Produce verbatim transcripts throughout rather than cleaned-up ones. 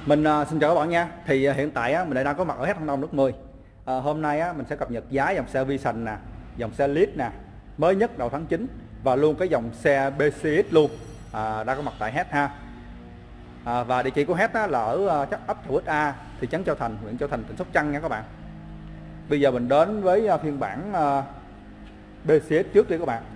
Mình uh, xin chào các bạn nha. Thì uh, hiện tại á, mình đang có mặt ở Thăng Long nước mười. uh, Hôm nay á, mình sẽ cập nhật giá dòng xe Vision nè, dòng xe Lead nè, mới nhất đầu tháng chín, và luôn cái dòng xe bê xê ích luôn uh, đang có mặt tại H ha. uh, Và địa chỉ của H á, là ở uh, chắc ấp Thủ Ích A, thị trấn Châu Thành, huyện Châu Thành, tỉnh Sóc Trăng nha các bạn. Bây giờ mình đến với uh, phiên bản uh, bê xê ích trước đi các bạn.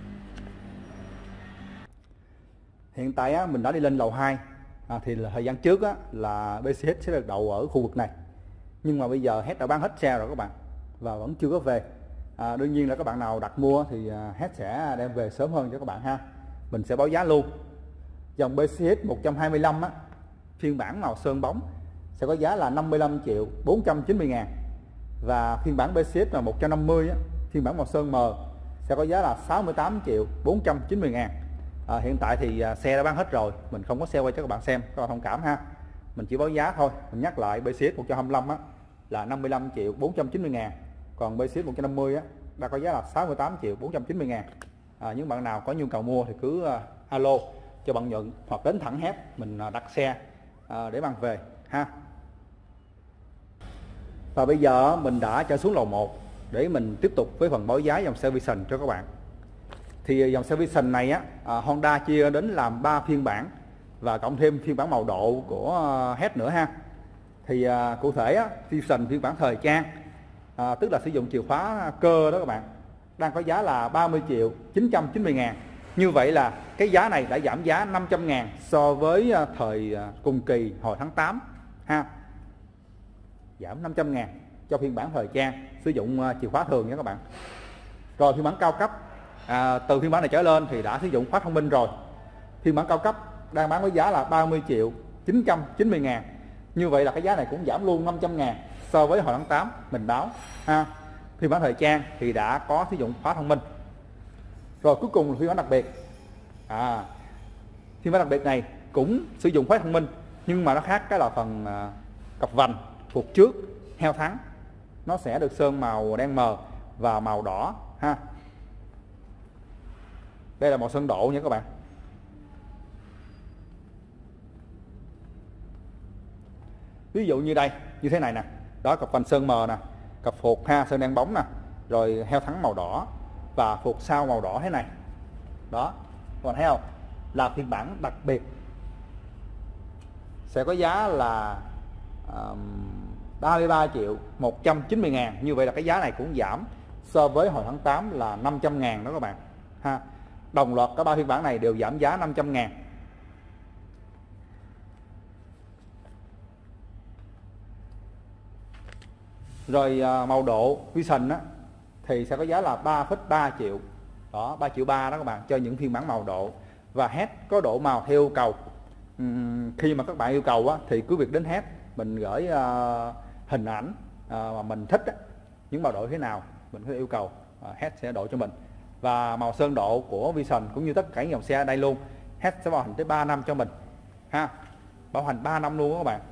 Hiện tại á, mình đã đi lên lầu hai. À, thì là thời gian trước á, là bê xê ích sẽ được đậu ở khu vực này, nhưng mà bây giờ H đã bán hết xe rồi các bạn, và vẫn chưa có về. à, Đương nhiên là các bạn nào đặt mua thì H sẽ đem về sớm hơn cho các bạn ha. Mình sẽ báo giá luôn. Dòng bê xê ích một trăm hai mươi lăm á, phiên bản màu sơn bóng sẽ có giá là năm mươi lăm triệu bốn trăm chín mươi ngàn. Và phiên bản bê xê ích là một trăm năm mươi á, phiên bản màu sơn mờ sẽ có giá là sáu mươi tám triệu bốn trăm chín mươi ngàn. À, hiện tại thì à, xe đã bán hết rồi, mình không có xe quay cho các bạn xem, các bạn thông cảm ha. Mình chỉ báo giá thôi. Mình nhắc lại, bê xê ích một trăm hai mươi lăm á, là năm mươi lăm triệu bốn trăm chín mươi ngàn. Còn bê xê ích một trăm năm mươi á, đã có giá là sáu mươi tám triệu bốn trăm chín mươi ngàn. à, Những bạn nào có nhu cầu mua thì cứ à, alo cho bạn Nhuận, hoặc đến thẳng H mình à, đặt xe à, để mang về ha. Và bây giờ mình đã trở xuống lầu một để mình tiếp tục với phần báo giá dòng xe Vision cho các bạn. Thì dòng xe Vision này á, à, Honda chia đến làm ba phiên bản và cộng thêm phiên bản màu độ của uh, H nữa ha. Thì à, cụ thể á, Vision phiên bản thời trang, à, tức là sử dụng chìa khóa cơ đó các bạn, đang có giá là ba mươi triệu chín trăm chín mươi ngàn. Như vậy là cái giá này đã giảm giá năm trăm ngàn so với uh, thời uh, cùng kỳ hồi tháng tám ha. Giảm năm trăm ngàn cho phiên bản thời trang sử dụng uh, chìa khóa thường nha các bạn. Rồi phiên bản cao cấp, À, từ phiên bản này trở lên thì đã sử dụng khóa thông minh rồi. Phiên bản cao cấp đang bán với giá là ba mươi triệu chín trăm chín mươi ngàn. Như vậy là cái giá này cũng giảm luôn năm trăm ngàn so với hồi tháng tám mình báo ha. Phiên bản thời trang thì đã có sử dụng khóa thông minh. Rồi cuối cùng là phiên bản đặc biệt. à, Phiên bản đặc biệt này cũng sử dụng khóa thông minh, nhưng mà nó khác cái là phần à, cặp vành phục trước heo thắng, nó sẽ được sơn màu đen mờ và màu đỏ ha. Đây là màu sơn độ nha các bạn. Ví dụ như đây, như thế này nè, đó, cặp vành sơn mờ nè, cặp phuộc ha, sơn đen bóng nè, rồi heo thắng màu đỏ và phuộc sau màu đỏ thế này. Đó, các bạn thấy không? Là phiên bản đặc biệt, sẽ có giá là um, ba mươi ba triệu một trăm chín mươi ngàn. Như vậy là cái giá này cũng giảm so với hồi tháng tám là năm trăm ngàn đó các bạn ha. Đồng loạt cả ba phiên bản này đều giảm giá năm trăm ngàn. Rồi à, màu độ Vision á, thì sẽ có giá là ba phẩy ba triệu. Đó, ba triệu ba đó các bạn, cho những phiên bản màu độ. Và H có độ màu theo yêu cầu. uhm, Khi mà các bạn yêu cầu á, thì cứ việc đến H mình gửi à, hình ảnh à, mà mình thích á, những màu độ thế nào mình có thể yêu cầu, à, H sẽ độ cho mình. Và màu sơn độ của Vision cũng như tất cả những dòng xe ở đây luôn, H sẽ bảo hành tới ba năm cho mình ha. Bảo hành ba năm luôn đó các bạn.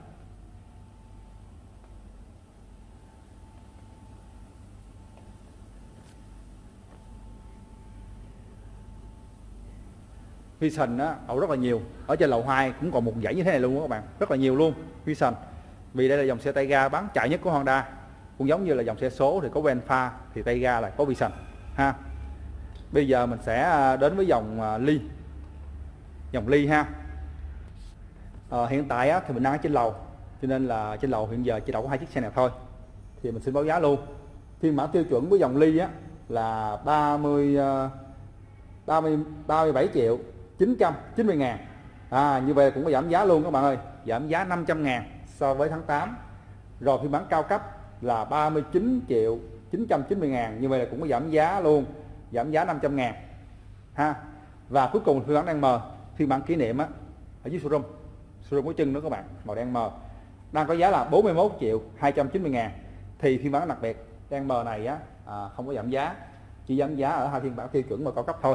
Vision á, đậu rất là nhiều. Ở trên lầu hai cũng còn một dãy như thế này luôn đó các bạn. Rất là nhiều luôn Vision. Vì đây là dòng xe tay ga bán chạy nhất của Honda. Cũng giống như là dòng xe số thì có Venfa, thì tay ga là có Vision ha. Bây giờ mình sẽ đến với dòng Ly. Dòng Ly ha. à, Hiện tại á, thì mình đang ở trên lầu, cho nên là trên lầu hiện giờ chỉ đậu có hai chiếc xe này thôi. Thì mình xin báo giá luôn. Phiên bản tiêu chuẩn của dòng Ly á, là ba mươi, ba mươi, ba mươi bảy triệu chín trăm chín mươi ngàn. à, Như vậy cũng có giảm giá luôn các bạn ơi. Giảm giá năm trăm ngàn so với tháng tám. Rồi phiên bản cao cấp là ba mươi chín triệu chín trăm chín mươi ngàn. Như vậy là cũng có giảm giá luôn, giảm giá năm trăm ngàn ha. Và cuối cùng phiên bản đen mờ, phiên bản kỷ niệm á, ở dưới showroom, showroom có chân nữa các bạn, màu đen mờ, đang có giá là bốn mươi mốt triệu hai trăm chín mươi ngàn. Thì phiên bản đặc biệt đen mờ này á, à, không có giảm giá, chỉ giảm giá ở hai phiên bản tiêu chuẩn và cao cấp thôi.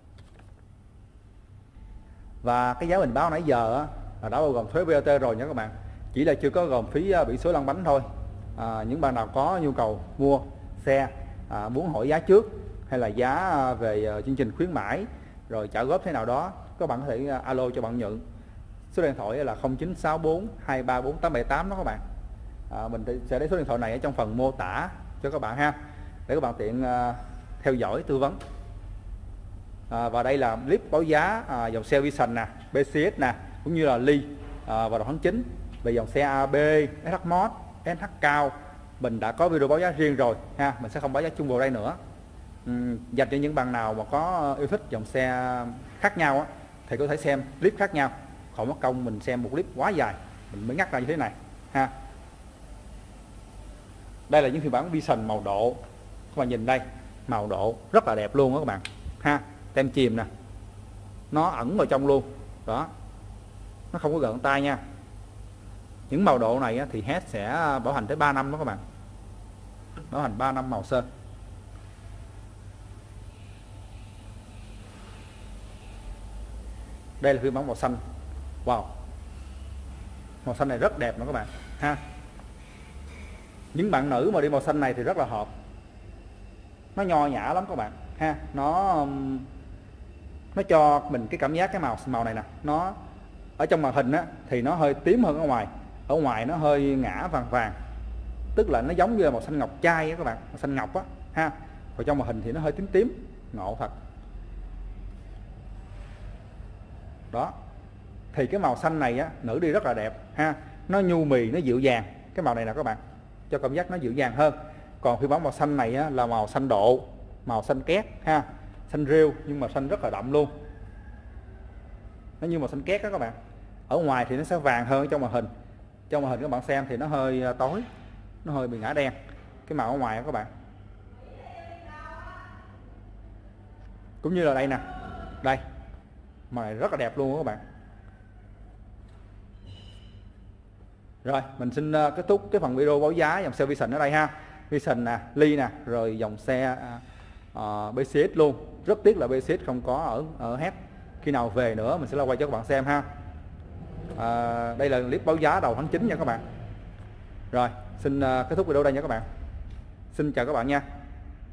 Và cái giá mình báo nãy giờ á, là đã bao gồm thuế vê a tê rồi nha các bạn, chỉ là chưa có gồm phí biển số lăn bánh thôi. à, Những bạn nào có nhu cầu mua xe, à, muốn hỏi giá trước hay là giá về uh, chương trình khuyến mãi rồi trả góp thế nào đó, các bạn có thể uh, alo cho bạn Nhuận Số điện thoại là không chín sáu bốn hai ba bốn tám bảy tám đó các bạn. À, mình sẽ để số điện thoại này ở trong phần mô tả cho các bạn ha, để các bạn tiện uh, theo dõi tư vấn. À, và đây là clip báo giá à, dòng xe Vision nè, bê xê ét nè, cũng như là Ly à, và đầu tháng chín về dòng xe a bê, ét hát Mod, ét hát Cao. Mình đã có video báo giá riêng rồi ha, mình sẽ không báo giá chung vào đây nữa. Uhm, dành cho những bạn nào mà có yêu thích dòng xe khác nhau á, thì có thể xem clip khác nhau, khỏi mất công mình xem một clip quá dài mình mới ngắt ra như thế này ha. Đây là những phiên bản Vision màu độ, các bạn nhìn đây, màu độ rất là đẹp luôn đó các bạn ha. Tem chìm nè, nó ẩn vào trong luôn đó, nó không có gợn tay nha. Những màu độ này thì hết sẽ bảo hành tới ba năm đó các bạn, bảo hành ba năm màu sơn. Đây là phiên bản màu xanh. Wow, màu xanh này rất đẹp nữa các bạn ha. Những bạn nữ mà đi màu xanh này thì rất là hợp, nó nho nhã lắm các bạn ha. Nó nó cho mình cái cảm giác cái màu màu này nè, nó ở trong màn hình á thì nó hơi tím hơn ở ngoài, ở ngoài nó hơi ngã vàng vàng, tức là nó giống như là màu xanh ngọc trai á các bạn, màu xanh ngọc á ha. Và trong màn hình thì nó hơi tím tím, ngộ thật. Đó, thì cái màu xanh này á nữ đi rất là đẹp ha, nó nhu mì, nó dịu dàng. Cái màu này nè các bạn, cho cảm giác nó dịu dàng hơn. Còn phiên bản màu xanh này á, là màu xanh độ, màu xanh két ha, xanh rêu nhưng mà xanh rất là đậm luôn, nó như màu xanh két đó các bạn. Ở ngoài thì nó sẽ vàng hơn ở trong màn hình, trong màn hình các bạn xem thì nó hơi tối, nó hơi bị ngã đen cái màu ở ngoài đó các bạn. Cũng như là đây nè, đây màu này rất là đẹp luôn đó các bạn. Rồi mình xin uh, kết thúc cái phần video báo giá dòng xe Vision ở đây ha. Vision nè, Ly nè, rồi dòng xe uh, uh, bê xê ét luôn. Rất tiếc là bê xê ét không có ở ở hát. Khi nào về nữa mình sẽ la quay cho các bạn xem ha. Uh, đây là clip báo giá đầu tháng chín nha các bạn. Rồi xin uh, kết thúc video đây nha các bạn. Xin chào các bạn nha.